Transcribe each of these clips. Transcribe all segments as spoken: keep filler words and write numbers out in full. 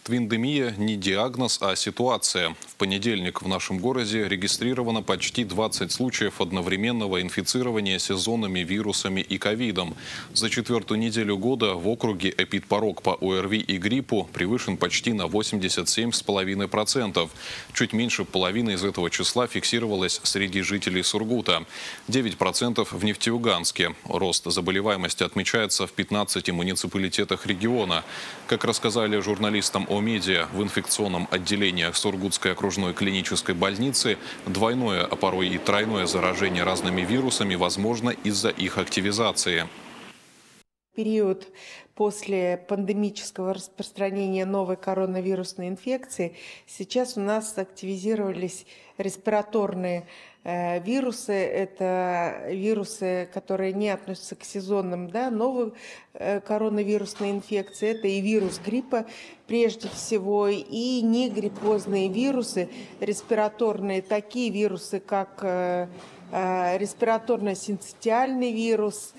Твиндемия не диагноз, а ситуация. В понедельник в нашем городе регистрировано почти двадцать случаев одновременного инфицирования сезонными вирусами и ковидом. За четвертую неделю года в округе эпидпорог по ОРВИ и гриппу превышен почти на восемьдесят семь целых пять десятых процента. Чуть меньше половины из этого числа фиксировалось среди жителей Сургута. девять процентов в Нефтеюганске. Рост заболеваемости отмечается в пятнадцати муниципалитетах региона. Как рассказали журналистам о медиа, в инфекционном отделении Сургутской окружной клинической больницы двойное, а порой и тройное заражение разными вирусами возможно из-за их активизации. Период после пандемического распространения новой коронавирусной инфекции сейчас у нас активизировались респираторные э, вирусы. Это вирусы, которые не относятся к сезонным, да, новой э, коронавирусной инфекции. Это и вирус гриппа прежде всего, и негриппозные вирусы, респираторные, такие вирусы, как э, э, респираторно-синцитиальный вирус,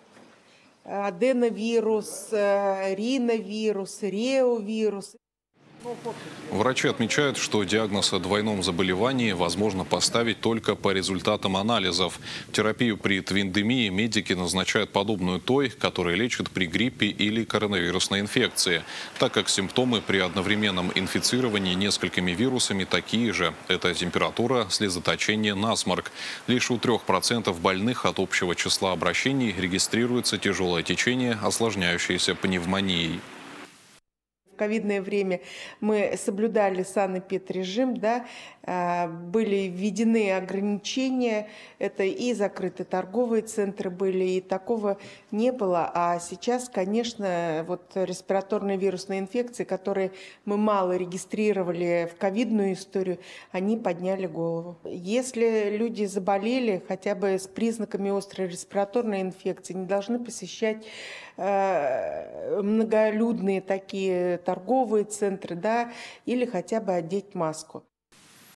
аденовирус, риновирус, реовирус. Врачи отмечают, что диагноз о двойном заболевании возможно поставить только по результатам анализов. Терапию при твиндемии медики назначают подобную той, которая лечит при гриппе или коронавирусной инфекции, так как симптомы при одновременном инфицировании несколькими вирусами такие же. Это температура, слезоточение, насморк. Лишь у трех процентов больных от общего числа обращений регистрируется тяжелое течение, осложняющееся пневмонией. В ковидное время мы соблюдали санэпидрежим, да, были введены ограничения, это и закрыты торговые центры были, и такого не было. А сейчас, конечно, вот респираторные вирусные инфекции, которые мы мало регистрировали в ковидную историю, они подняли голову. Если люди заболели хотя бы с признаками острой респираторной инфекции, не должны посещать э, многолюдные такие торговые центры, да, или хотя бы одеть маску.